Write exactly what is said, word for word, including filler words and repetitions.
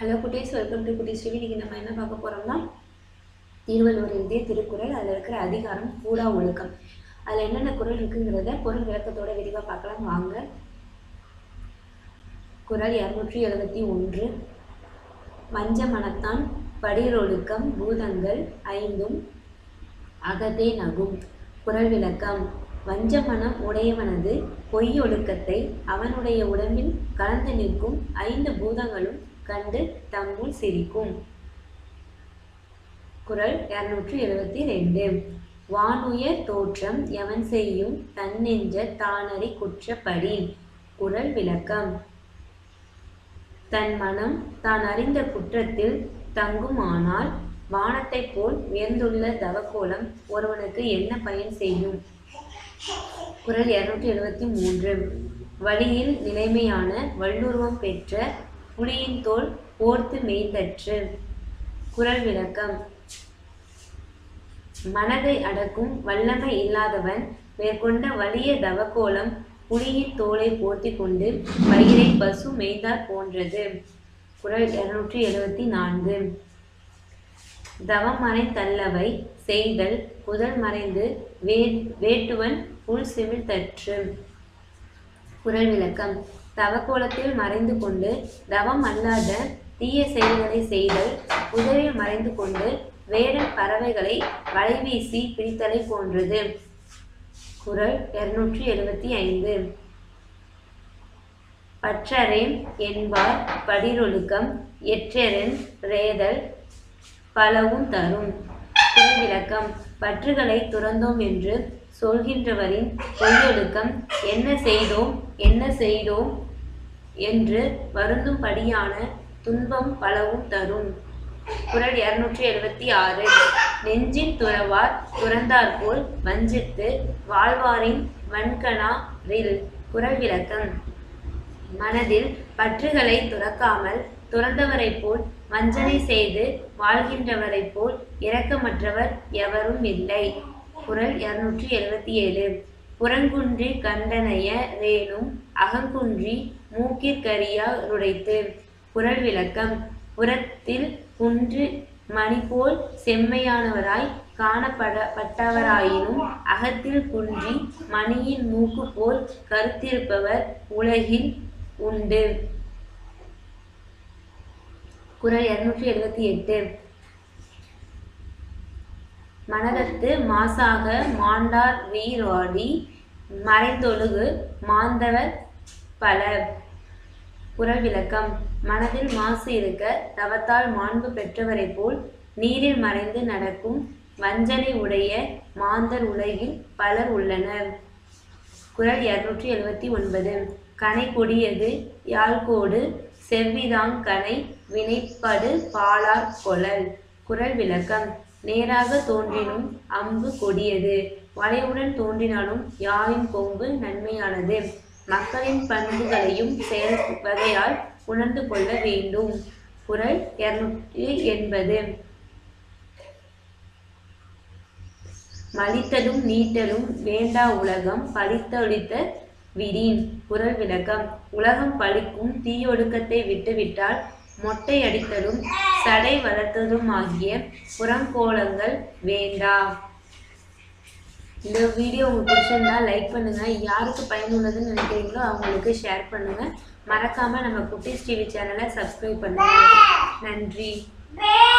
Hello குட்டீஸ், welcome to குட்டீஸ் TV. இன்னைக்கு நம்ம என்ன பார்க்க போறோம்னா திருவள்ளுவர் எழுதிய திருக்குறள். அதில் இருக்கிற அதிகாரம் கூடா ஒழுக்கம். அதில் என்னென்ன குறள் இருக்குங்கிறத பொருள் விளக்கத்தோட விரிவாக பார்க்கலாம் வாங்க. குறள் இருநூற்றி எழுபத்தி ஒன்று. வஞ்ச மனத்தான் படிரொழுக்கம் பூதங்கள் ஐந்தும் அகதே நகும். குறள் விளக்கம். வஞ்ச மனம் உடையவனது பொய் ஒழுக்கத்தை அவனுடைய உடம்பில் கலந்து நிற்கும் ஐந்து பூதங்களும் கண்டு தம்முள் சிரிக்கும். குறள் இருநூற்றி எழுபத்தி ரெண்டு. வானுயர் தோற்றம் எவன் செய்யும் தன்னெஞ்ச தானறி குற்றப்படி. குறள் விளக்கம். தன் மனம் தான் அறிந்த குற்றத்தில் தங்குமானால் வானத்தைப் போல் உயர்ந்துள்ள தவக்கோலம் ஒருவனுக்கு என்ன பயன் செய்யும். குறள் இருநூற்றி எழுபத்தி மூன்று. வழியில் நிலைமையான வல்லுருவம் பெற்ற புலியின் தோல் போர்த்து மேய்ந்தற்று. குறள் விளக்கம். மனதை அடக்கும் வல்லமை இல்லாதவன் மேற்கொண்ட வலிய தவக்கோலம் புலியின் தோலை போர்த்தி கொண்டு பயிரை பசு மேய்ந்தார் போன்றது. குறள் இருநூற்றி எழுபத்தி நான்கு. தவம் மறைந்தல்லவை செய்தல் புதல் மறைந்து வே வேட்டுவன் புல் சிமிழ்தற்று. குறள் விளக்கம். தவக்கோலத்தில் மறைந்து கொண்டு தவம் அல்லாத தீய செயல்களை செய்தல் புதரில் மறைந்து கொண்டு வேடன் பறவைகளை வலைவீசி பிடித்தலை போன்றது. குறள் இருநூற்றி எழுபத்தி ஐந்து. பற்றரேன் என்பார் படிரொழுக்கம் எற்றரென் ரேதல் பலவும் தரும். குறள் விளக்கம். பற்றுகளை துறந்தோம் என்று சொல்கின்றவரின் பொய்யொழுக்கம் என்ன செய்தோம் என்ன செய்தோம் என்று வருந்தும்படியான துன்பம் பலவும் தரும். குறள் இருநூற்றி எழுபத்தி ஆறு. நெஞ்சின் துறவார் துறந்தாற்போல் வஞ்சித்து வாழ்வாரின் வன்கணாரில். குறள் விளக்கம். மனதில் பற்றுகளை துறக்காமல் துறந்தவரை போல் வஞ்சனை செய்து வாழ்கின்றவரை போல் இரக்கமற்றவர் எவரும் இல்லை. குறள் இருநூற்றி எழுபத்தி ஏழு. புறங்குன்றி கண்டனைய ரேனும் அகங்குன்றி மூக்கிற்கரியா ருடைத்து. குறள் விளக்கம். புறத்தில் குன்று மணி போல் செம்மையானவராய் காணப்படப்பட்டவராயினும் அகத்தில் குன்றி மணியின் மூக்கு போல் கருத்திருப்பவர் உலகில் உண்டு. குறள் இருநூற்றி எழுபத்தி எட்டு. மனதத்து மாசாக மாண்டார் வீராடி மறைந்தொழுகு மாந்தவர் பலர். குறள் விளக்கம். மனதில் மாசு இருக்க தவத்தால் மாண்பு பெற்றவரை போல் நீரில் மறைந்து நடக்கும் வஞ்சனை உடைய மாந்தர் உலகில் பலர் உள்ளனர். குறள் இருநூற்றி எழுபத்தி ஒன்பது. கனை கொடியது யாழ்கோடு செவ்விதாங் கனை வினைப்படு பாலார் கொளல். குறள் விளக்கம். நேராக தோன்றினும் அம்பு கொடியது வளைவுடன் தோன்றினாலும் யாழின் கொம்பு நன்மையானது. மக்களின் பண்புகளையும் செயல் வகையால் உணர்ந்து கொள்ள வேண்டும். குறள் இருநூற்றி எண்பது. மலித்தலும் நீட்டலும் வேண்டா உலகம் பழித்தொழித்த விரின். குறள் விளக்கம். உலகம் பழிக்கும் தீயொழுக்கத்தை விட்டுவிட்டால் மொட்டை அடித்தலும் சடை வளர்த்ததும் ஆகிய புறங்கோலங்கள் வேண்டா. இந்த வீடியோ உங்களுக்கு பிடிச்சிருந்தா லைக் பண்ணுங்க. யாருக்கு பயனுள்ளதுன்னு நினைக்கிறீங்களோ அவங்களுக்கு ஷேர் பண்ணுங்க. மறக்காம நம்ம குட்டீஸ் டிவி சேனலை சப்ஸ்கிரைப் பண்ணுங்க. நன்றி.